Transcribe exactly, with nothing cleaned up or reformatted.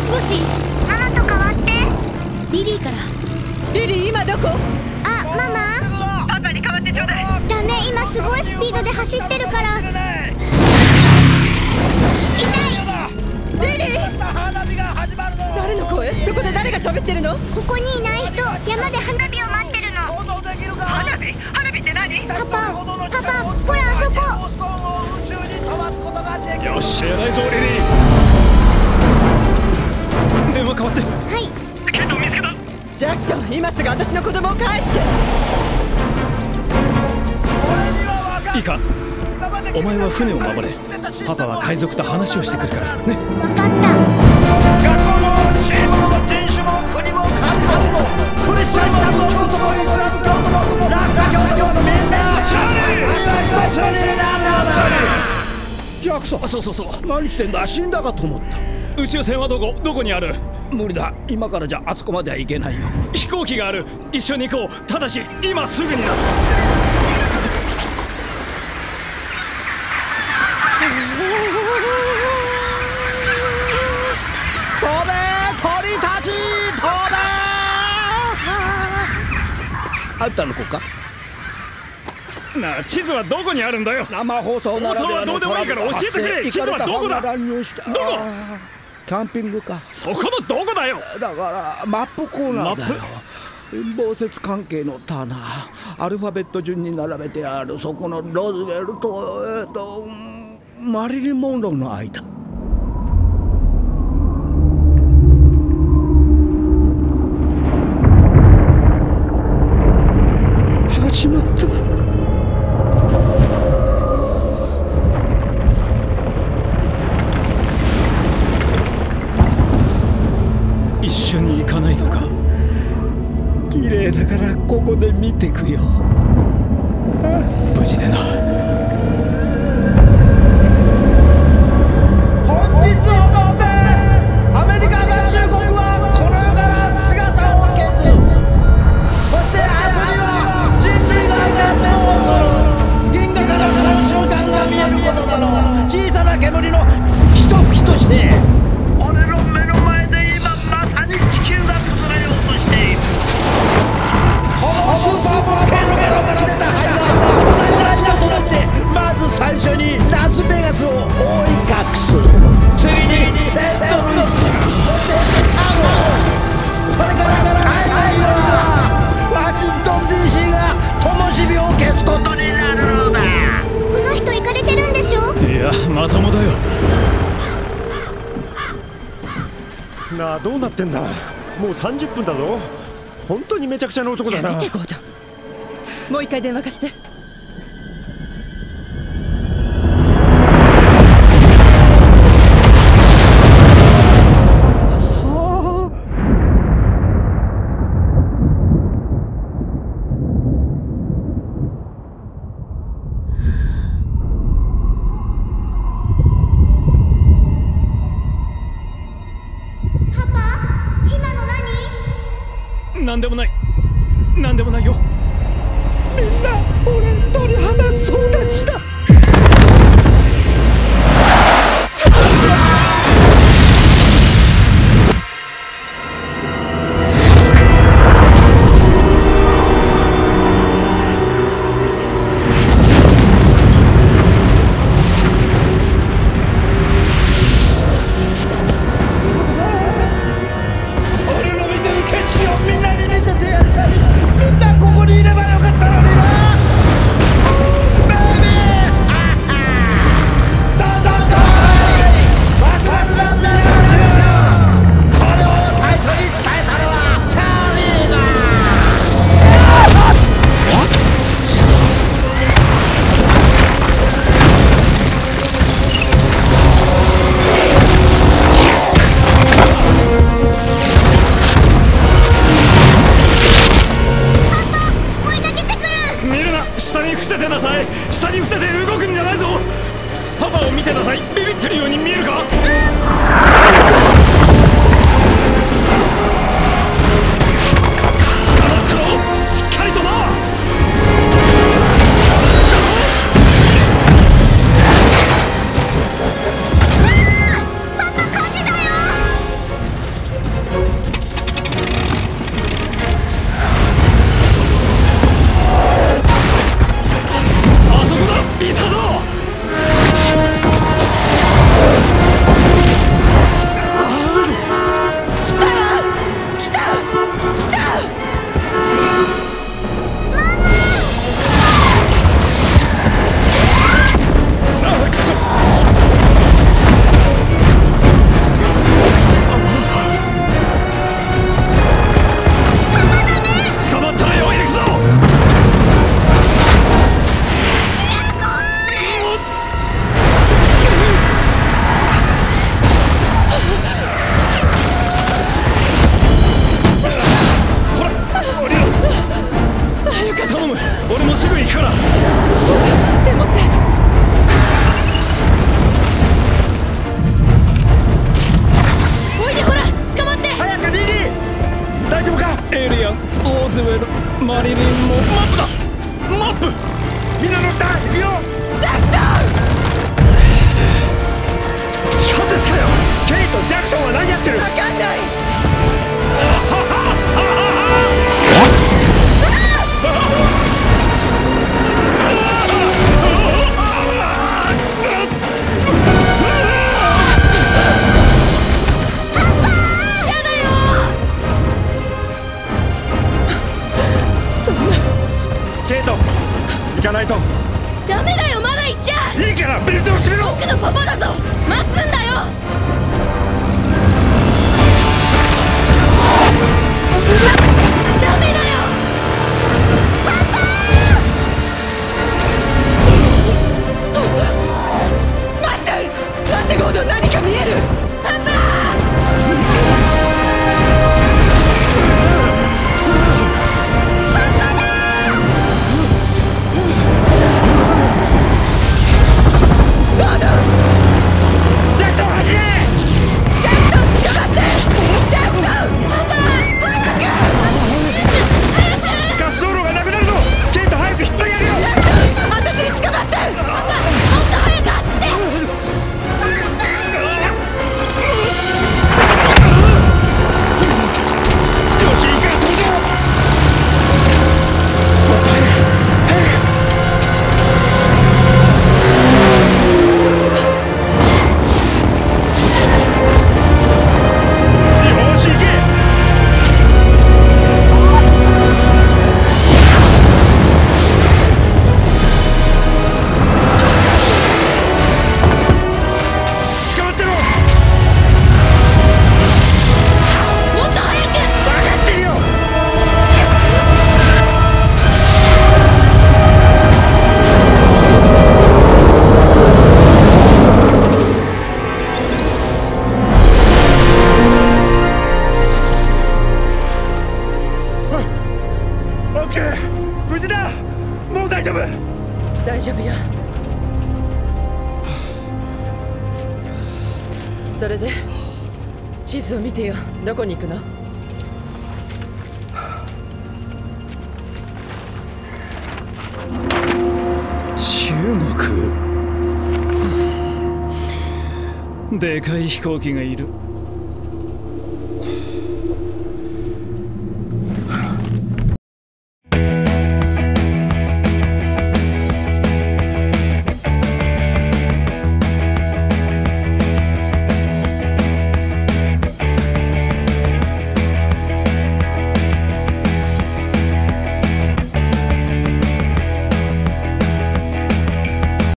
しもし、 ママと代わって。 リリーから。 リリー今どこ？ あ、ママ。 パパに代わってちょうだい。 ダメ、今すごいスピードで走ってるから。痛い。 リリー、誰の声？そこで誰が喋ってるの？ ここにいない人、山で花火を待ってるの。 花火？花火って何？ パパ、パパ、ほらあそこ。 よし、偉いぞリリー。電話代わって。 はい。 ケイトを見つけた。 ジャクソン、今すぐ私の子供を返して。 いいか、お前は船を守れ。パパは海賊と話をしてくるからね。 分かった。 学校もチームも人種も国もカンカンもプレッシャーも京都もイスラム教徒もラスタ教徒もみんなチャーリーは一つになるのだ。 チャーリー、ジャクソン、 そうそうそう。 何してんだ？死んだかと思った。 宇宙船はどこどこにある？ 無理だ、今からじゃあそこまでは行けないよ。 飛行機がある。一緒に行こう。ただし今すぐにだ。 飛べ鳥たち、飛べ。あんたの子か？ なあ、地図はどこにあるんだよ。 生放送ならではの放送はどうでもいいから教えてくれ。地図はどこだ？どこ？ キャンピングか。 そこのどこだよ。 だからマップコーナーだよ。紡節関係の棚、アルファベット順に並べてあるそこのロズウェルと、えー、とマリリン・モンローの間。始まった。 一緒に行かないのか？ 綺麗だからここで見てくよ。 無事でな。 本日をもってアメリカ合衆国はこの世から姿を消す。そして明日には人類が滅亡する。銀河からその瞬間が見えることだろう。小さな煙の一吹きとして俺の目の前で今まさに地球が崩れようとしている。このスーパーボルケーノから出た灰が巨大なラジオとなってまず最初にラスベガスを覆い隠す。次にセントルイス、そしてシカゴ、それから最後にはワシントン ディーシー が灯火を消すことになるのだ。 この人イカれてるんでしょ？ いや、まともだよ。 なあ、どうなってんだ。もうさんじゅっぷんだぞ。本当にめちゃくちゃな男だな。 やめてゴードン、もう一回電話貸して。 なんでもない。なんでもないよ。 みんな俺鳥肌総立ちだ。みんなここにいればよかったのにな。ベイビーてゴードン、何か見える。パパ大丈夫よ。それで地図を見てよ。どこに行くの？ 中国。でかい飛行機がいる。